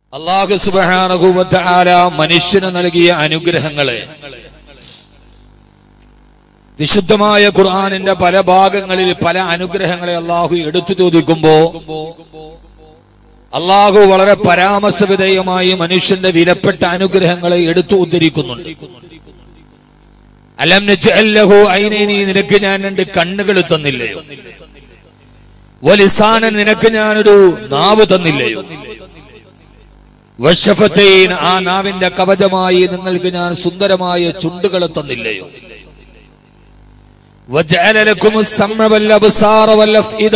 അല്ലാഹു സുബ്ഹാനഹു വ തആല മനുഷ്യന് നൽകിയ അനുഗ്രഹങ്ങളെ വിശുദ്ധമായ ഖുർആനിന്റെ പല ഭാഗങ്ങളിൽ പല അനുഗ്രഹങ്ങളെ അല്ലാഹു എടുത്തു ചോദിക്കുമ്പോൾ അല്ലാഹു വളരെ പരാമർശവിധേയമായി മനുഷ്യന്റെ വിലപ്പെട്ട അനുഗ്രഹങ്ങളെ എടുത്തു ഉദ്ധരിക്കുന്നുണ്ട്. അലം നജ്അൽ ലഹു ഐനൈനി, നിനക്ക് ഞാൻ രണ്ട് കണ്ണുകൾ തന്നില്ലയോ? വലിസാനൻ, നിനക്ക് ഞാനൊരു നാവ് തന്നില്ലയോ? വശഫതൈൻ, ആ നാവിന്റെ കവചമായി നിങ്ങൾക്ക് ഞാൻ സുന്ദരമായ ചുണ്ടുകൾ തന്നില്ലയോ? വജഅല ലക്കുമുസ് സമഅ വൽ അബ്സാറ വൽ അഫ്ഇദ,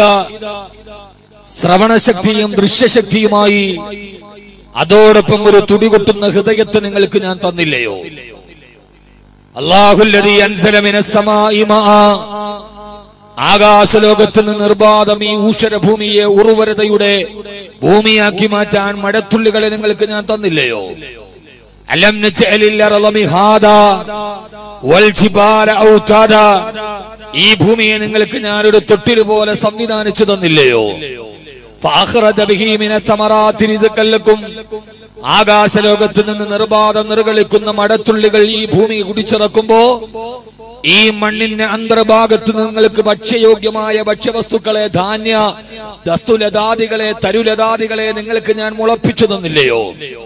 ശ്രവണശക്തിയും ദൃശ്യശക്തിയുമായി അതോടൊപ്പം ഒരു തുടികൊട്ടുന്ന ഹൃദയത്തെ നിങ്ങൾക്ക് ഞാൻ തന്നില്ലയോ? അല്ലാഹുല്ലദീ അൻസല മിനസ് സമാഇ മാഅ, ആകാശലോകത്ത് നിന്ന് നിർബാധം ഈ ഊഷരഭൂമിയെ ഉർവരതയുടെ ഭൂമിയാക്കി മാറ്റാൻ മഴത്തുള്ളികളെ നിങ്ങൾക്ക് ഞാൻ തന്നില്ലയോ? അലം നജ്അലിൽ അർള മിഹാദാ വൽ ജിബാല ഔതാദാ, ഈ ഭൂമിയെ നിങ്ങൾക്ക് ഞാനൊരു തൊട്ടിൽ പോലെ സംവിധാനിച്ചു തന്നില്ലയോ? ഫഅഖ്റജ ബിഹി മിനസ് തമറാത്തി റിസ്ഖൻ ലക്കും, ആകാശലോകത്ത് നിന്ന് നിർബാധം നിർഗളിക്കുന്ന മഴത്തുള്ളികൾ ഈ ഭൂമി കുടിച്ചിറക്കുമ്പോ ഈ മണ്ണിന്റെ അന്തർഭാഗത്ത് നിങ്ങൾക്ക് ഭക്ഷ്യയോഗ്യമായ ഭക്ഷ്യവസ്തുക്കളെ, ധാന്യ ദസ്തുലതാദികളെ, തരുലതാദികളെ നിങ്ങൾക്ക് ഞാൻ മുളപ്പിച്ചു തന്നില്ലയോ?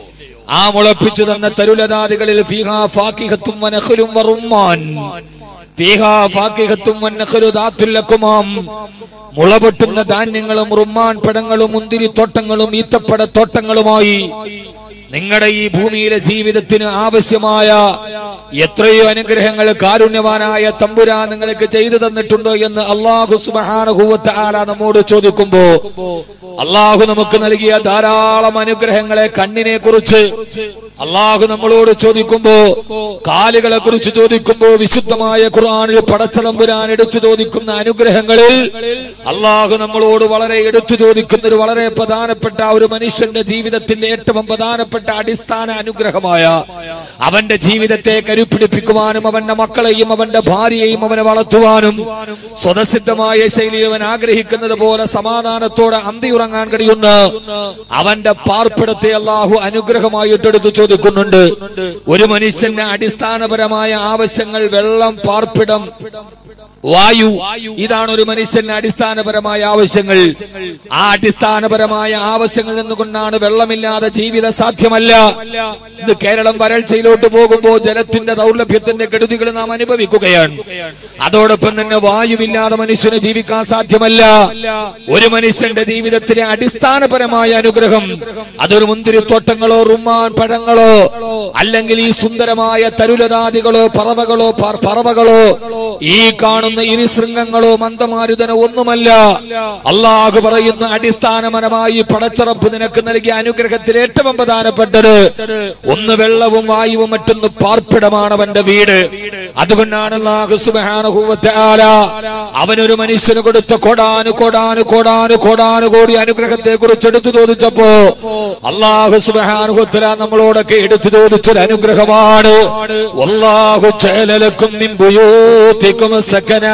ആ മുളപ്പിച്ചു തന്ന തരുലതാദികളിൽ ഫീഹാ ഫാക്കിഹത്തും വനഖ്ലും വറുമ്മാൻ, ഫീഹാ ഫാക്കിഹത്തും വനഖ്ലു ദാത്തുൽ അക്മാം, മുളപൊട്ടുന്ന ധാന്യങ്ങളും റുമ്മാൻ പഴങ്ങളും മുന്തിരിത്തോട്ടങ്ങളും ഈത്തപ്പഴത്തോട്ടങ്ങളുമായി നിങ്ങളുടെ ഈ ഭൂമിയിലെ ജീവിതത്തിന് ആവശ്യമായ എത്രയോ അനുഗ്രഹങ്ങൾ കാരുണ്യവാനായ തമ്പുരാൻ നിങ്ങൾക്ക് ചെയ്തു തന്നിട്ടുണ്ടോ എന്ന് അല്ലാഹു സുബ്ഹാനഹു വ തആല നമ്മോട് ചോദിക്കുമ്പോ, അല്ലാഹു നമുക്ക് നൽകിയ ധാരാളം അനുഗ്രഹങ്ങളെ, കണ്ണിനെ കുറിച്ച് അല്ലാഹു നമ്മളോട് ചോദിക്കുമ്പോ, കാലുകളെ കുറിച്ച് ചോദിക്കുമ്പോ, വിശുദ്ധമായ ഖുർആനിൽ പടച്ച തമ്പുരാൻ എടുത്തു ചോദിക്കുന്ന അനുഗ്രഹങ്ങളിൽ അല്ലാഹു നമ്മളോട് വളരെ എടുത്തു ചോദിക്കുന്ന ഒരു വളരെ പ്രധാനപ്പെട്ട ഒരു മനുഷ്യന്റെ ജീവിതത്തിന്റെ ഏറ്റവും പ്രധാനപ്പെട്ട അടിസ്ഥാന അനുഗ്രഹമായ അവന്റെ ജീവിതത്തെ കരുപ്പിടിപ്പിക്കുവാനും അവന്റെ മക്കളെയും അവന്റെ ഭാര്യയെയും അവനെ വളർത്തുവാനും സ്വതസിദ്ധമായ ശൈലിയിൽ അവൻ ആഗ്രഹിക്കുന്നത് പോലെ സമാധാനത്തോടെ അന്തിയുറങ്ങാൻ കഴിയുന്ന അവന്റെ പാർപ്പിടത്തെ അല്ലാഹു അനുഗ്രഹമായിട്ടെടുത്ത് ചോദിക്കുന്നുണ്ട്. ഒരു മനുഷ്യന്റെ അടിസ്ഥാനപരമായ ആവശ്യങ്ങൾ വെള്ളം, പാർപ്പിടം, വായു, ഇതാണ് ഒരു മനുഷ്യന്റെ അടിസ്ഥാനപരമായ ആവശ്യങ്ങൾ. ആ അടിസ്ഥാനപരമായ ആവശ്യങ്ങൾ നിന്നുകൊണ്ടാണ് വെള്ളമില്ലാതെ ജീവിതം സാധ്യമല്ല. ഇത് കേരളം വരൾച്ചയിലോട്ട് പോകുമ്പോൾ ജലത്തിന്റെ ദൗർലഭ്യത്തിന്റെ കെടുതികൾ നാം അനുഭവിക്കുകയാണ്. അതോടൊപ്പം തന്നെ വായുവില്ലാതെ മനുഷ്യന് ജീവിക്കാൻ സാധ്യമല്ല. ഒരു മനുഷ്യന്റെ ജീവിതത്തിലെ അടിസ്ഥാനപരമായ അനുഗ്രഹം അതൊരു മുന്തിരിത്തോട്ടങ്ങളോ റുമ്മാൻ പഴങ്ങളോ അല്ലെങ്കിൽ ഈ സുന്ദരമായ തരുലതാദികളോ പറവകളോ ഈ കാണുന്ന ഇരിശൃംഗങ്ങളോ മന്ദമാരുതനോ ഒന്നുമല്ല. അല്ലാഹു പറയുന്ന അടിസ്ഥാനപരമായി പടച്ചറപ്പ് നിനക്ക് നൽകിയ അനുഗ്രഹത്തിൽ ഏറ്റവും പ്രധാനപ്പെട്ടത് ഒന്ന് വെള്ളവും വായുവും, മറ്റൊന്ന് പാർപ്പിടമാണ് അവന്റെ വീട്. അതുകൊണ്ടാണ് അല്ലാഹു സുബ്ഹാനഹു വ തആല അവനൊരു മനുഷ്യന് കൊടുത്ത കോടാനുകോടി അനുഗ്രഹത്തെ കുറിച്ച് എടുത്തു ചോദിച്ചപ്പോ അല്ലാഹു സുബ്ഹാനഹു വ തആല നമ്മളോടൊക്കെ എടുത്തു ചോദിച്ചൊരു അനുഗ്രഹമാണ് വല്ലാഹു ജഅല ലക്കും മിൻ ബുയൂതികും സകനാ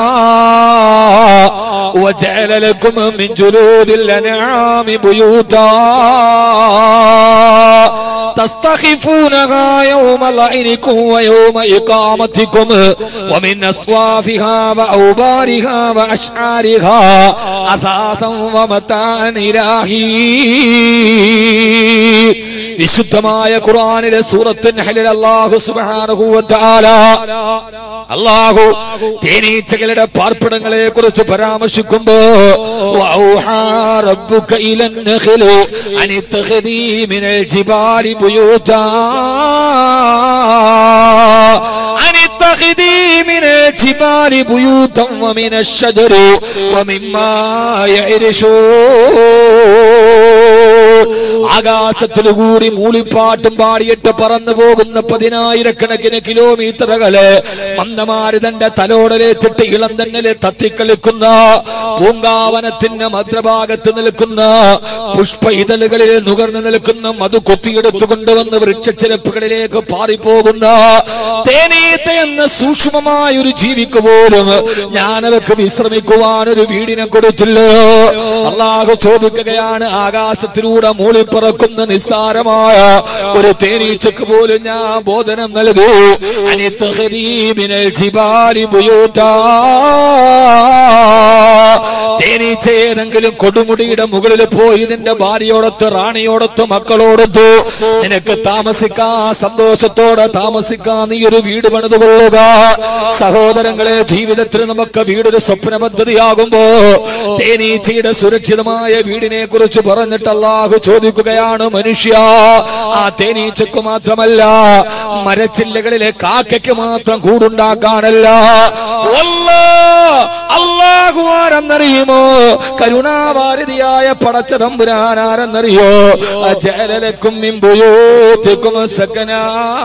വജഅല ലക്കും മിൻ ജുലൂദിൽ അൻആമി ബുയൂതാ تستخفونها يوم ظعنكم ويوم إقامتكم ومن أصوافها وأوبارها وأشعارها أثاثا ومتاعا إلى حين. വിശുദ്ധമായ ഖുർആനിലെ സൂറത്തുൻ നഹ്ലിൽ അല്ലാഹു സുബ്ഹാനഹു വ തആല അല്ലാഹു തേനീച്ചകളുടെ പാർപ്പിടങ്ങളെ കുറിച്ച് പരാമർശിക്കുമ്പോ വഔഹാ റബ്ബുക ഇലൻ നഖ്ലി അനിത്തഖദീ മിനൽ ജിബാലി ബുയൂതാ അനിത്തഖദീ മിനൽ ജിബാലി ബുയൂതാ വമിനശ് ശജരി വമിമ്മാ യഅരിശൂൻ. ആകാശത്തിലുകൂടി മൂളിപ്പാട്ടും പാടിയിട്ട് പറന്നു പോകുന്ന 10,000 കിലോമീറ്ററുകള് മന്ദമാരുതന്റെ തലോടലേറ്റിട്ട് ഇളം തന്നല് തത്തിക്കളിക്കുന്ന പൂങ്കാവനത്തിന്റെ മധ്യഭാഗത്ത് നിൽക്കുന്ന പുഷ്പ ഇതളുകളിൽ നുകർന്നു നിൽക്കുന്ന മധു കൊത്തിയെടുത്തു കൊണ്ടുവന്ന് വൃക്ഷച്ചിലപ്പുകളിലേക്ക് പാറിപ്പോകുന്ന തേനീത്ത എന്ന സൂക്ഷ്മമായ മാന്യമായ ഒരു ജീവിക്ക് പോലും ഞാനവർക്ക് വിശ്രമിക്കുവാൻ ഒരു വീടിനെ കൊടുത്തില്ലയോ? അള്ളാഹു ചോദിക്കുകയാണ്, ആകാശത്തിലൂടെ മൂളിപ്പറക്കുന്ന നിസ്സാരമായ ഒരു തേനീച്ചക്ക് പോലും ഞാൻ ബോധനം നൽകൂ. തേനീച്ച ഏതെങ്കിലും കൊടുമുടിയുടെ മുകളിൽ പോയി നിന്റെ ഭാര്യയോടൊത്ത്, റാണിയോടൊത്ത്, മക്കളോടൊത്ത് നിനക്ക് താമസിക്കാൻ, സന്തോഷത്തോടെ താമസിക്കാൻ നീ ഒരു വീട് പണിതുകൊള്ളുക. സഹോദരങ്ങളെ, ജീവിതത്തിൽ നമുക്ക് വീടൊരു സ്വപ്ന പദ്ധതിയാകുമ്പോ തേനീച്ചയുടെ സുരക്ഷിതമായ വീടിനെ കുറിച്ച് പറഞ്ഞിട്ട് അല്ലാഹു ചോദിക്കുകയാണ്, മനുഷ്യ, ആ തേനീച്ചക്ക് മാത്രമല്ല, മരച്ചില്ലകളിലെ കാക്കയ്ക്ക് മാത്രം കൂടുണ്ടാക്കാനല്ല. അല്ലാഹു ആരെന്നറിയുമോ? കരുണാവാരിധിയായ പടച്ച തമ്പുരാൻ ആരെന്നറിയോ? ജഅലലക്കും മിൻ ബുയൂതികും സകനാ.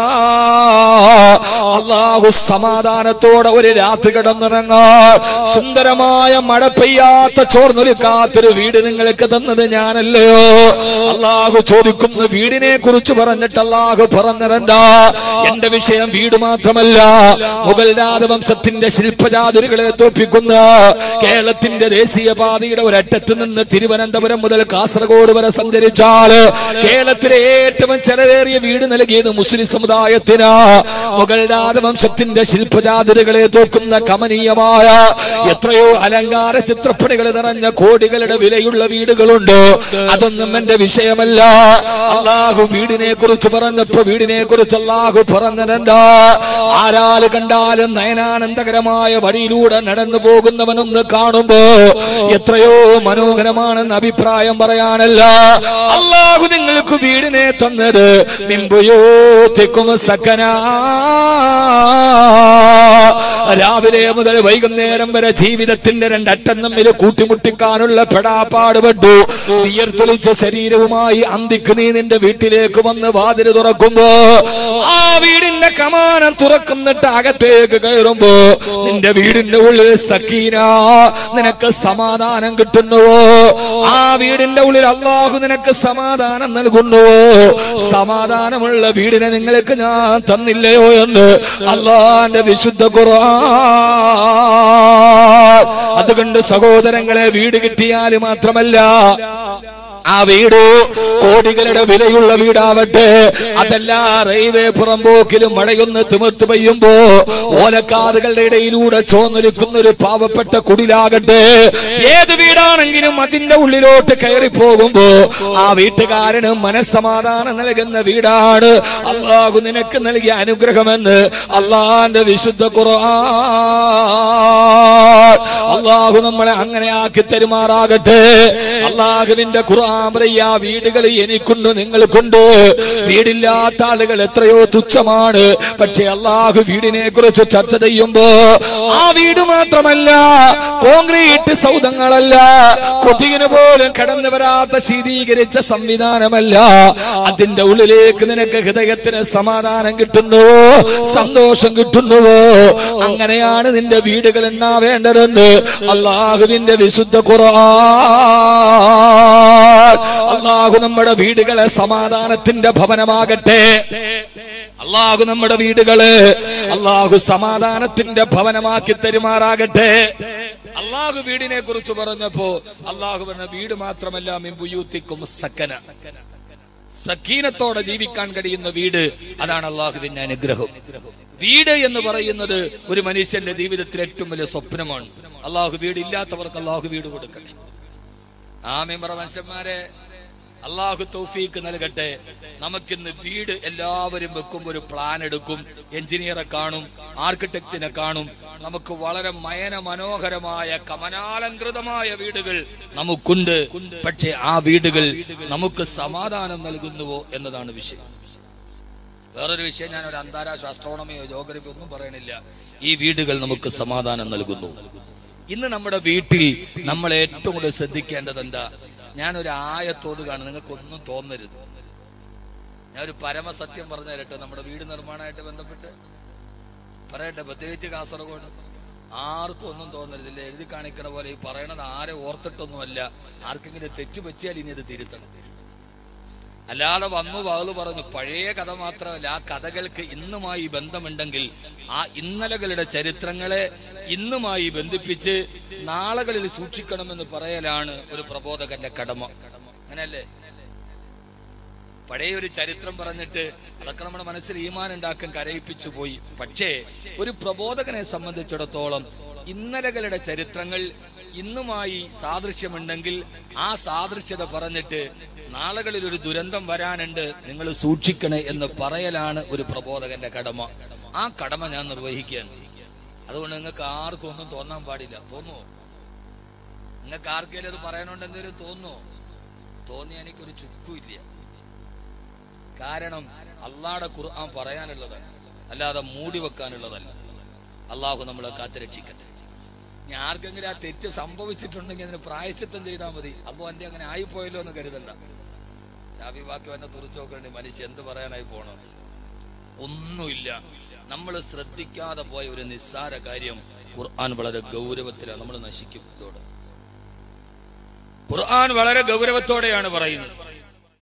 അല്ലാഹു സമാധാനത്തോടെ ഒരു രാത്രി കിടന്നിറങ്ങാൻ സുന്ദരമായ മഴ പെയ്യാത്ത ചോർന്നൊലിക്കാത്തൊരു വീട് നിങ്ങൾക്ക് തന്നത് ഞാനല്ലയോ? അല്ലാഹു ചോദിക്കുന്ന വീടിനെ കുറിച്ച് പറഞ്ഞിട്ട് അല്ലാഹു പറഞ്ഞിരണ്ട. എന്റെ വിഷയം വീട് മാത്രമല്ല, മുഗൾ രാജവംശത്തിന്റെ ശില്പജാതിരുകളെ തോൽപ്പിക്കുന്ന കേരളത്തിന്റെ ദേശീയപാതയുടെ ഒരറ്റത്ത് നിന്ന് തിരുവനന്തപുരം മുതൽ കാസർഗോഡ് വരെ സഞ്ചരിച്ചാൽ കേരളത്തിലെ ഏറ്റവും ചെലവേറിയ വീട് നൽകിയത് മുസ്ലിം സമുദായത്തിന്. മുഗൾ രാജവംശത്തിന്റെ ശില്പജാതിരുകളെ തോൽക്കുന്ന കമനീയമായ എത്രയോ അലങ്കാര ചിത്രപ്പണികൾ നിറഞ്ഞ കോടികളുടെ വിലയുള്ള വീടുകളുണ്ട്. അതൊന്നും എന്റെ വിഷയമല്ല. അല്ലാഹു വീടിനെ കുറിച്ച് പറഞ്ഞപ്പോ വീടിനെ കുറിച്ച് അല്ലാഹു പറഞ്ഞിട്ടുണ്ട്, ആരാല് കണ്ടാലും നയനാനന്ദകരമായ വഴിയിലൂടെ നടന്നു പോകുന്നവനൊന്ന് കാണുമ്പോ എത്രയോ മനോഹരമാണെന്ന് അഭിപ്രായം പറയാനല്ല, അല്ലാഹു നിങ്ങൾക്ക് വീടിനെ തന്നത് മിൻബുയൂതികും സകനാ. രാവിലെ മുതൽ വൈകുന്നേരം വരെ ജീവിതത്തിന്റെ രണ്ടറ്റം തമ്മിൽ കൂട്ടിമുട്ടിക്കാനുള്ള പെടാപ്പാടുപെട്ടു വിയർത്തൊലിച്ച ശരീരവുമായി അന്തിക്ക് നീ നിന്റെ വീട്ടിലേക്ക് വന്ന് വാതിൽ തുറക്കുമ്പോ ആ വീടിന്റെ കമാനം തുറക്കുന്നിട്ട് അകത്തേക്ക് കയറുമ്പോ നിന്റെ വീടിന്റെ ഉള്ളിൽ സക്കീന, നിനക്ക് സമാധാനം കിട്ടുന്നുവോ? ആ വീടിന്റെ ഉള്ളിൽ അല്ലാഹു നിനക്ക് സമാധാനം നൽകുന്നുവോ? സമാധാനമുള്ള വീടിനെ നിങ്ങൾക്ക് ഞാൻ തന്നില്ലയോ എന്ന് അല്ലാഹുവിന്റെ വിശുദ്ധ ഖുർആൻ. അതുകൊണ്ട് സഹോദരങ്ങളെ, വീട് കിട്ടിയാൽ മാത്രമല്ല, ആ വീട് കോടികളുടെ വിലയുള്ള വീടാവട്ടെ, അതല്ല റെയിൽവേ പുറമ്പോക്കിലും മഴയൊന്ന് തിമിർത്ത് പെയ്യുമ്പോ ഓലക്കാതുകളുടെ ഇടയിലൂടെ ചോന്നൊലിക്കുന്ന ഒരു പാവപ്പെട്ട കുടിലാകട്ടെ, ഏത് വീടാണെങ്കിലും അതിന്റെ ഉള്ളിലോട്ട് കയറി പോകുമ്പോ ആ വീട്ടുകാരന് മനസ്സമാധാനം നൽകുന്ന വീടാണ് അല്ലാഹു നിനക്ക് നൽകിയ അനുഗ്രഹമെന്ന് അല്ലാഹുവിന്റെ വിശുദ്ധ ഖുർആൻ. അല്ലാഹു നമ്മളെ അങ്ങനെ ആക്കി തരുമാറാകട്ടെ. അല്ലാഹുവിന്റെ ഖുർആൻ പറയാ, വീടുകൾ എനിക്കുണ്ട്, നിങ്ങൾക്കുണ്ട്. വീടില്ലാത്ത ആളുകൾ എത്രയോ തുച്ഛമാണ്. പക്ഷെ അല്ലാഹു വീടിനെ കുറിച്ച് ചർച്ച ചെയ്യുമ്പോ ആ വീട് മാത്രമല്ല, കോൺക്രീറ്റ് സൗധങ്ങളല്ല, കൊതുകിന് പോലും കടന്നു വരാത്ത ശീതീകരിച്ച സംവിധാനമല്ല, അതിന്റെ ഉള്ളിലേക്ക് നിനക്ക് ഹൃദയത്തിന് സമാധാനം കിട്ടുന്നുവോ? സന്തോഷം കിട്ടുന്നുവോ? അങ്ങനെയാണ് നിന്റെ വീടുകൾ ഉണ്ടാവേണ്ടതെന്ന് അല്ലാഹുവിന്റെ വിശുദ്ധ ഖുർആൻ. അല്ലാഹു നമ്മുടെ വീടുകളെ സമാധാനത്തിന്റെ ഭവനമാകട്ടെ. അല്ലാഹു നമ്മുടെ വീടുകള് അല്ലാഹു സമാധാനത്തിന്റെ ഭവനമാക്കി തരുമാറാകട്ടെ. അല്ലാഹു വീടിനെ കുറിച്ച് പറഞ്ഞപ്പോ അല്ലാഹു പറഞ്ഞ വീട് മാത്രമല്ല, മിൻ ബുയൂതികും സകന, സക്കീനത്തോടെ ജീവിക്കാൻ കഴിയുന്ന വീട്, അതാണ് അല്ലാഹുവിന്റെ അനുഗ്രഹം. വീട് എന്ന് പറയുന്നത് ഒരു മനുഷ്യന്റെ ജീവിതത്തിലെ ഏറ്റവും വലിയ സ്വപ്നമാണ്. അല്ലാഹു വീടില്ലാത്തവർക്ക് അല്ലാഹു വീട് കൊടുക്കട്ടെ. ആമീൻ പറ മനുഷ്യന്മാരെ. അല്ലാഹു തൗഫീക്ക് നൽകട്ടെ. നമുക്കിന്ന് വീട് എല്ലാവരും വെക്കുമ്പോൾ ഒരു പ്ലാൻ എടുക്കും, എഞ്ചിനീയറെ കാണും, ആർക്കിടെക്റ്റിനെ കാണും. നമുക്ക് വളരെ മനോഹരമായ കമനാലങ്കൃതമായ വീടുകൾ നമുക്കുണ്ട്. പക്ഷെ ആ വീടുകൾ നമുക്ക് സമാധാനം നൽകുന്നുവോ എന്നതാണ് വിഷയം. വേറൊരു വിഷയം, ഞാൻ ഒരു അന്താരാഷ്ട്ര ആസ്ട്രോണമിയോ ജോഗ്രഫിയോ ഒന്നും പറയണില്ല. ഈ വീടുകൾ നമുക്ക് സമാധാനം നൽകുന്നു. ഇന്ന് നമ്മുടെ വീട്ടിൽ നമ്മൾ ഏറ്റവും കൂടുതൽ ശ്രദ്ധിക്കേണ്ടത് എന്താ? ഞാനൊരു ആയത്തോതുകയാണ്, നിങ്ങൾക്കൊന്നും തോന്നരുത്. ഞാനൊരു പരമസത്യം പറഞ്ഞു തരട്ടെ. നമ്മുടെ വീട് നിർമ്മാണമായിട്ട് ബന്ധപ്പെട്ട് പറയട്ടെ, പ്രത്യേകിച്ച് കാസർഗോഡ് ആർക്കും ഒന്നും തോന്നരുതില്ല. എഴുതി കാണിക്കണ പോലെ ഈ പറയണത് ആരെ ഓർത്തിട്ടൊന്നുമല്ല. ആർക്കെങ്കിലും തെറ്റു പറ്റിയാൽ ഇനി ഇത് തിരുത്തണം. അല്ലാതെ വന്നു വാത് പറഞ്ഞു. പഴയ കഥ മാത്രമല്ല, ആ കഥകൾക്ക് ഇന്നുമായി ബന്ധമുണ്ടെങ്കിൽ ആ ഇന്നലകളുടെ ചരിത്രങ്ങളെ ഇന്നുമായി ബന്ധിപ്പിച്ച് നാളുകളിൽ സൂക്ഷിക്കണമെന്ന് പറയലാണ് ഒരു പ്രബോധകന്റെ കടമ. അങ്ങനെയല്ലേ? പഴയ ഒരു ചരിത്രം പറഞ്ഞിട്ട് അതൊക്കെ നമ്മുടെ മനസ്സിൽ ഈമാൻ ഉണ്ടാക്കാൻ കരയിപ്പിച്ചു പോയി. പക്ഷേ ഒരു പ്രബോധകനെ സംബന്ധിച്ചിടത്തോളം ഇന്നലകളുടെ ചരിത്രങ്ങൾ ഇന്നുമായി സാദൃശ്യമുണ്ടെങ്കിൽ ആ സാദൃശ്യത പറഞ്ഞിട്ട് നാളുകളിൽ ഒരു ദുരന്തം വരാനുണ്ട്, നിങ്ങൾ സൂക്ഷിക്കണേ എന്ന് പറയലാണ് ഒരു പ്രബോധകന്റെ കടമ. ആ കടമ ഞാൻ നിർവഹിക്കുകയാണ്. അതുകൊണ്ട് നിങ്ങൾക്ക് ആർക്കും ഒന്നും തോന്നാൻ പാടില്ല. തോന്നുവോ? നിങ്ങൾക്ക് ആർക്കെങ്കിലും അത് പറയാനുണ്ട് എന്തെങ്കിലും തോന്നുവോ? തോന്നിയ എനിക്കൊരു ചുക്കുമില്ല. കാരണം അള്ളാഹുടെ ഖുർആൻ പറയാനുള്ളതാണ്, അല്ലാതെ മൂടി വെക്കാനുള്ളതല്ല. അള്ളാഹു നമ്മളെ കാത്തുരക്ഷിക്കട്ടെ. ഇനി ആർക്കെങ്കിലും ആ തെറ്റ് സംഭവിച്ചിട്ടുണ്ടെങ്കിൽ അതിന് പ്രായശ്ചിത്തം ചെയ്താൽ മതി. അപ്പൊ എന്റെ അങ്ങനെ ആയിപ്പോയല്ലോ എന്ന് കരുതണ്ട. ഷാഫി ബാക്കി എന്നെ തുറച്ചു നോക്കണ്ടേ, മനുഷ്യ എന്ത് പറയാനായി പോണം? ഒന്നുമില്ല. നമ്മൾ ശ്രദ്ധിക്കാതെ പോയ ഒരു നിസ്സാര കാര്യം ഖുർആൻ വളരെ ഗൗരവത്തിലാണ്. നമ്മൾ നശിക്കും. ഖുർആൻ വളരെ ഗൗരവത്തോടെയാണ് പറയുന്നത്.